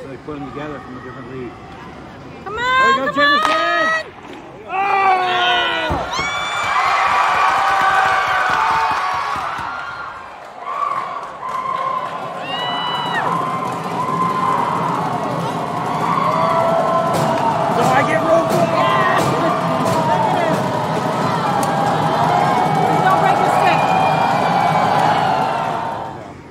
they put them together from a different league. Come on! There you go, Jameson!